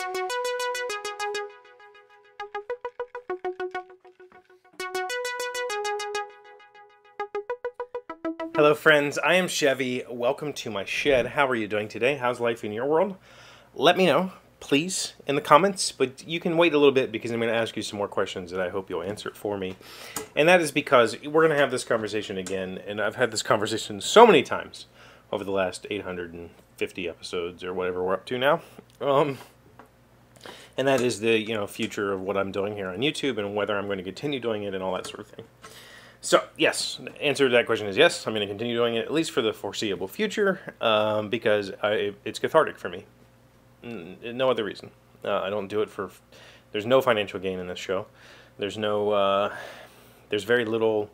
Hello friends, I am Chevy. Welcome to my shed. How are you doing today? How's life in your world? Let me know, please, in the comments, but you can wait a little bit because I'm going to ask you some more questions that I hope you'll answer for me. And that is because we're going to have this conversation again, and I've had this conversation so many times over the last 850 episodes or whatever we're up to now. And that is the, future of what I'm doing here on YouTube and whether I'm going to continue doing it and all that sort of thing. So, yes, the answer to that question is yes. I'm going to continue doing it, at least for the foreseeable future, because it's cathartic for me. No other reason. I don't do it for... There's no financial gain in this show. There's no... there's very little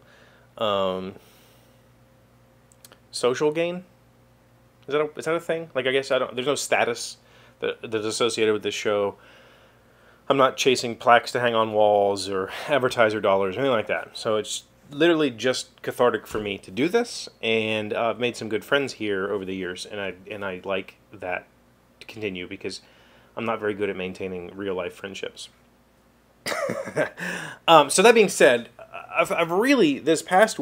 social gain. Is that a thing? Like, I guess there's no status that's associated with this show. I'm not chasing plaques to hang on walls or advertiser dollars or anything like that. So it's literally just cathartic for me to do this, and I've made some good friends here over the years, and I like that to continue because I'm not very good at maintaining real life friendships. So that being said, I've really this past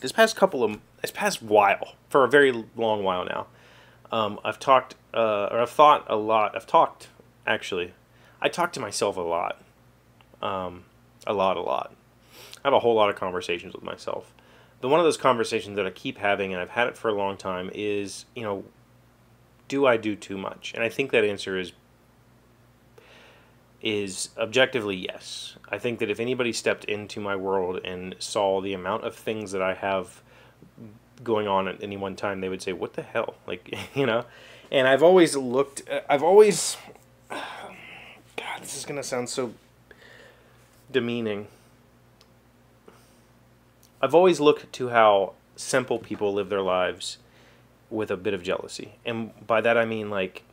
while, for a very long while now, I've talked I talk to myself a lot, a lot. I have a whole lot of conversations with myself. But one of those conversations that I keep having, and I've had it for a long time, is, do I do too much? And I think that answer is objectively yes. I think that if anybody stepped into my world and saw the amount of things that I have going on at any one time, they would say, what the hell? Like, And I've always looked, God, this is going to sound so demeaning. I've always looked to how simple people live their lives with a bit of jealousy. And by that I mean, like,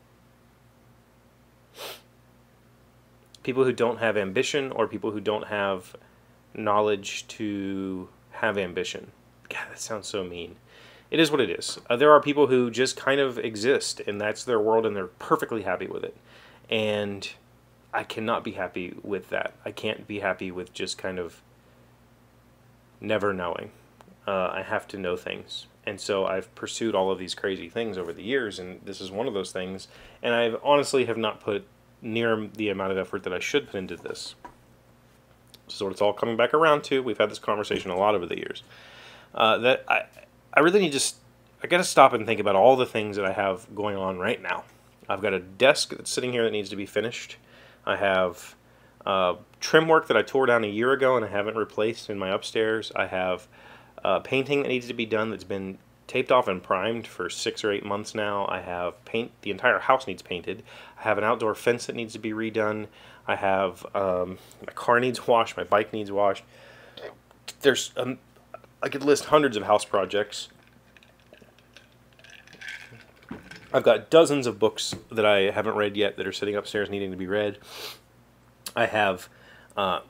people who don't have ambition or people who don't have knowledge to have ambition. God, that sounds so mean. It is what it is. There are people who just kind of exist, and that's their world, and they're perfectly happy with it. And I cannot be happy with that. I can't be happy with just kind of never knowing. I have to know things. And so I've pursued all of these crazy things over the years, and this is one of those things. And I honestly have not put near the amount of effort that I should put into this. So what it's all coming back around to. We've had this conversation a lot over the years. That I really need to... I got to stop and think about all the things that I have going on right now. I've got a desk that's sitting here that needs to be finished. I have trim work that I tore down a year ago and I haven't replaced in my upstairs. I have painting that needs to be done that's been taped off and primed for 6 or 8 months now. I have paint. The entire house needs painted. I have an outdoor fence that needs to be redone. I have my car needs washed. My bike needs washed. There's I could list hundreds of house projects. I've got dozens of books that I haven't read yet that are sitting upstairs needing to be read. I have a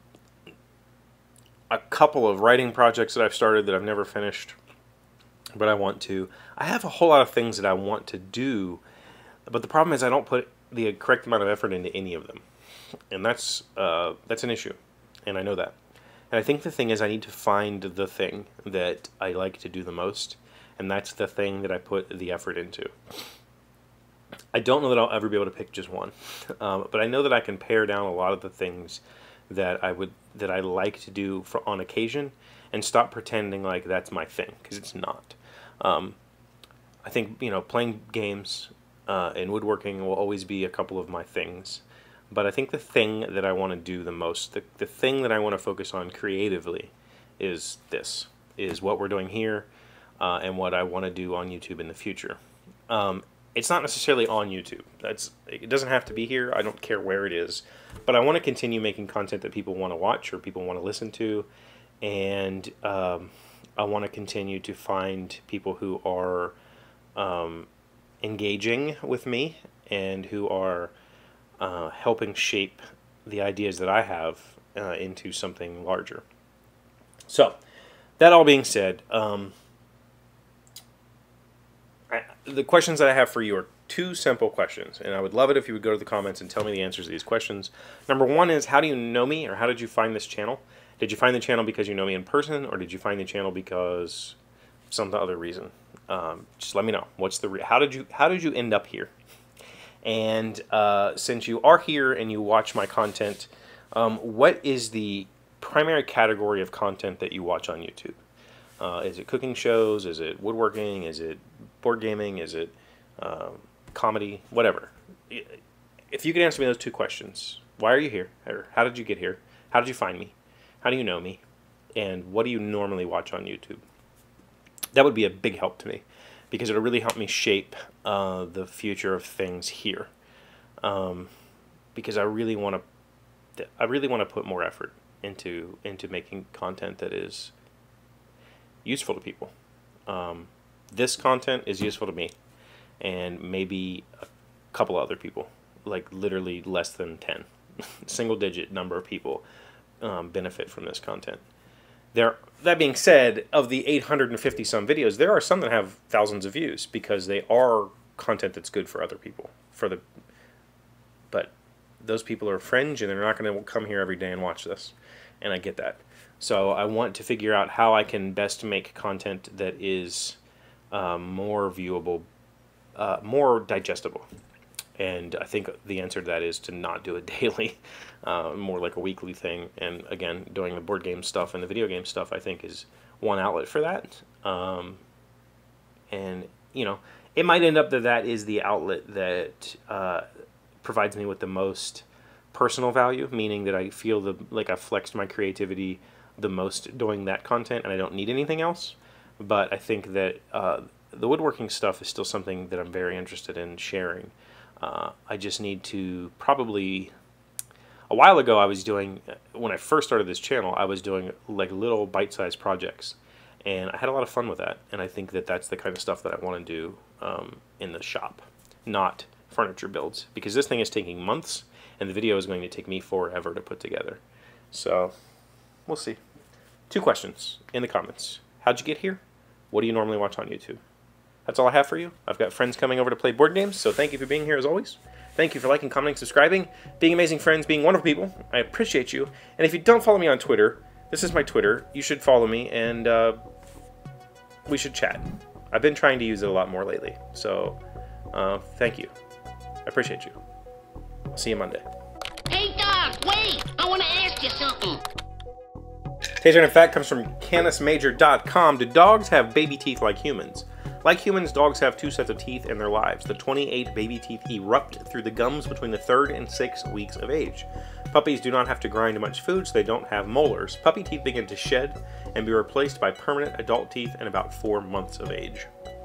couple of writing projects that I've started that I've never finished, but I want to. I have a whole lot of things that I want to do, but the problem is I don't put the correct amount of effort into any of them, and that's an issue, and I know that. And I think the thing is I need to find the thing that I like to do the most, and that's the thing that I put the effort into. I don't know that I'll ever be able to pick just one, but I know that I can pare down a lot of the things that I like to do on occasion, and stop pretending like that's my thing, because it's not. I think playing games and woodworking will always be a couple of my things, but I think the thing that I want to do the most, the thing that I want to focus on creatively, is what we're doing here, and what I want to do on YouTube in the future. It's not necessarily on YouTube. It doesn't have to be here. I don't care where it is. But I want to continue making content that people want to watch or people want to listen to. And I want to continue to find people who are engaging with me and who are helping shape the ideas that I have into something larger. So, that all being said, the questions that I have for you are two simple questions, and I would love it if you would go to the comments and tell me the answers to these questions. Number one is, how do you know me, or how did you find this channel? Did you find the channel because you know me in person, or did you find the channel because some other reason? Just let me know. How did you end up here? And since you are here and you watch my content, what is the primary category of content that you watch on YouTube? Is it cooking shows? Is it woodworking? Is it board gaming? Is it comedy? Whatever. If you could answer me those two questions, why are you here? Or how did you get here? How did you find me? How do you know me? And what do you normally watch on YouTube? That would be a big help to me, because it would really help me shape the future of things here. Because I really want to put more effort into making content that is useful to people. This content is useful to me, and maybe a couple other people, like literally less than 10, single-digit number of people benefit from this content. That being said, of the 850 some videos, there are some that have thousands of views because they are content that's good for other people. But those people are fringe, and they're not going to come here every day and watch this, and I get that. So I want to figure out how I can best make content that is more viewable, more digestible. And I think the answer to that is to not do it daily, more like a weekly thing. And again, doing the board game stuff and the video game stuff, I think, is one outlet for that. And, you know, it might end up that is the outlet that provides me with the most personal value, meaning that I feel like I've flexed my creativity the most doing that content, and I don't need anything else. But I think that the woodworking stuff is still something that I'm very interested in sharing. I just need to probably... A while ago, when I first started this channel, I was doing like little bite-sized projects, and I had a lot of fun with that. And I think that that's the kind of stuff that I want to do in the shop, not furniture builds, because this thing is taking months, and the video is going to take me forever to put together. So we'll see. 2 questions in the comments. How'd you get here? What do you normally watch on YouTube? That's all I have for you. I've got friends coming over to play board games, so thank you for being here as always. Thank you for liking, commenting, subscribing, being amazing friends, being wonderful people. I appreciate you. And if you don't follow me on Twitter, this is my Twitter. You should follow me, and we should chat. I've been trying to use it a lot more lately, so thank you. I appreciate you. I'll see you Monday. Hey, Doc, wait! I want to ask you something. Taser in fact comes from canismajor.com. Do dogs have baby teeth like humans? Like humans, dogs have 2 sets of teeth in their lives. The 28 baby teeth erupt through the gums between the 3rd and 6th weeks of age. Puppies do not have to grind much food, so they don't have molars. Puppy teeth begin to shed and be replaced by permanent adult teeth in about 4 months of age.